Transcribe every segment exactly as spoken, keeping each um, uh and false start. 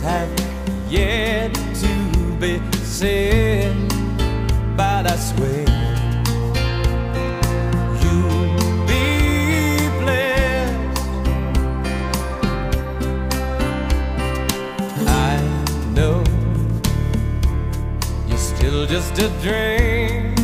have yet to be said, but I swear you'll be blessed. I know you're still just a dream.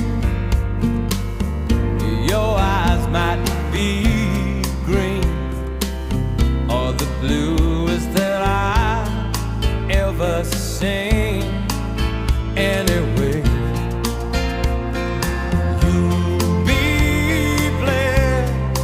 Your eyes might be green or the bluest that I ever seen. Anyway, you'll be blessed,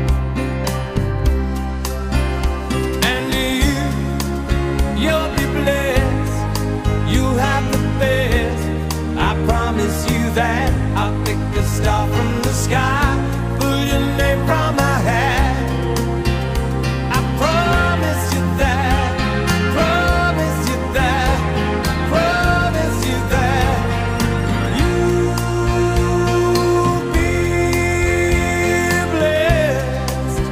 and you, you'll be blessed. You have the best. I promise you that. I'll pick a star from the sky, pull your name from my hat. I promise you that, promise you that, promise you that you'll be blessed.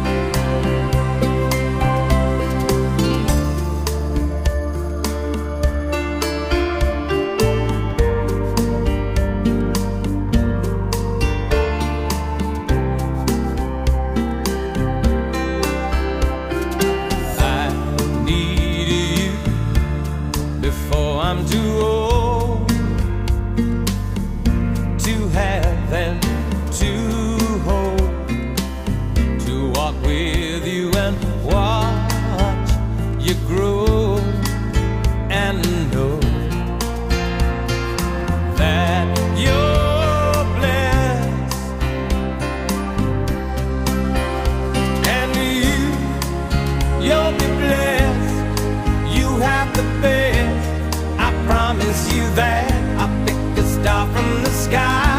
Before I'm too old to have and to hold, to walk with you and watch you grow, and know that you're blessed, and you, you'll be blessed. You have the best. I promise you that. I'll pick a star from the sky,